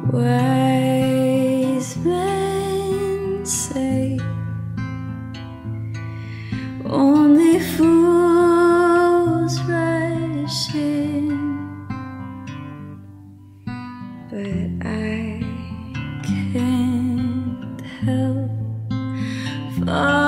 Wise men say only fools rush in, but I can't help falling